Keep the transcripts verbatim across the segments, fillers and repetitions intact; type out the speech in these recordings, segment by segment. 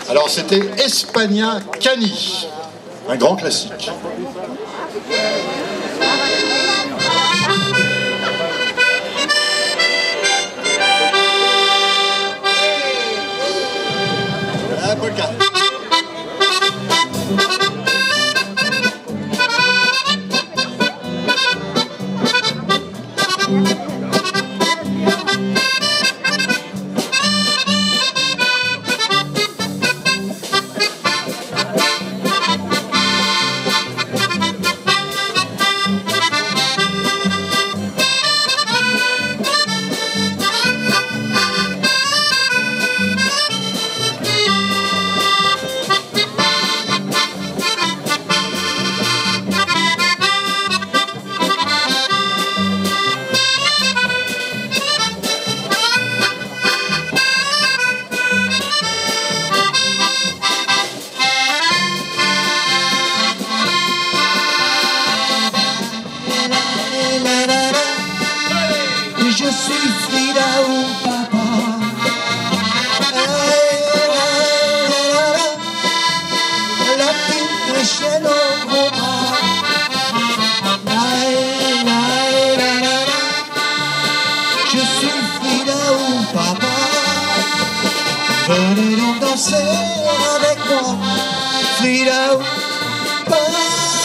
Alors c'était Espagna Cani, un grand classique. La polka. Je suis Frida ou papa. La petite chaîne au gros bras. Je suis Frida ou papa. Venez donc danser avec moi. Frida ou papa.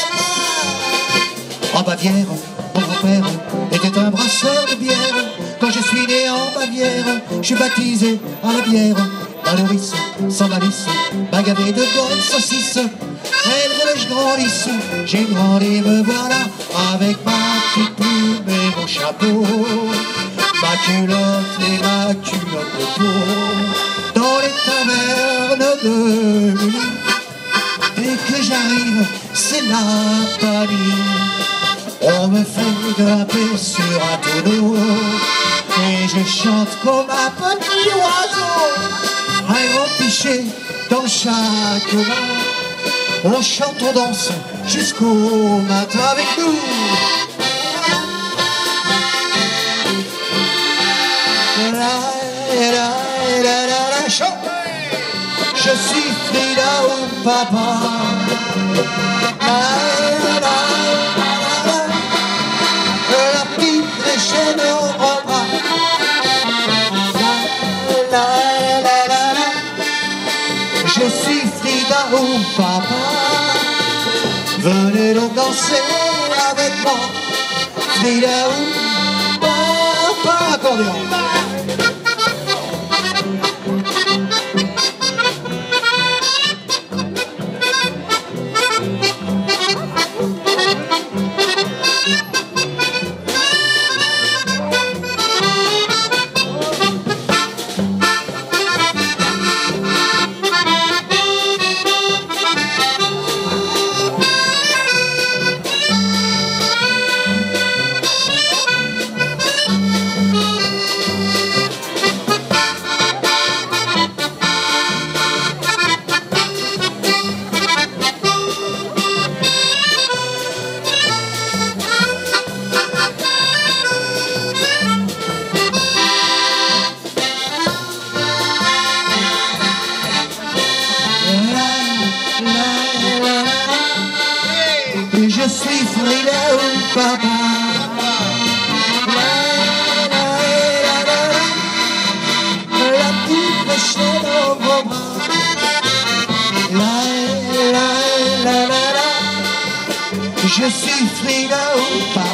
En Bavière, mon grand-père était un brasseur de bière. Quand je suis né en Bavière, je suis baptisé à la bière. Valoris, sans malice, magavé de bonnes saucisses. Elle voulait que je grandisse, j'ai grandi, me voilà, avec ma petite plume et mon chapeau, ma culotte et ma culotte de peau. Dans les tavernes de Munich, dès que j'arrive, c'est la panique. On me fait grimper sur un tonneau et je chante comme un petit oiseau. Un grand pichet dans chaque main. On chante, on danse jusqu'au matin avec nous. Je suis Frida ou papa. Je suis Frida ou papa. Venez donc danser avec moi. Frida ou papa. Accordéon. Je suis Frida ou papa. La petite chaîne au gros bras. Je suis Frida ou papa.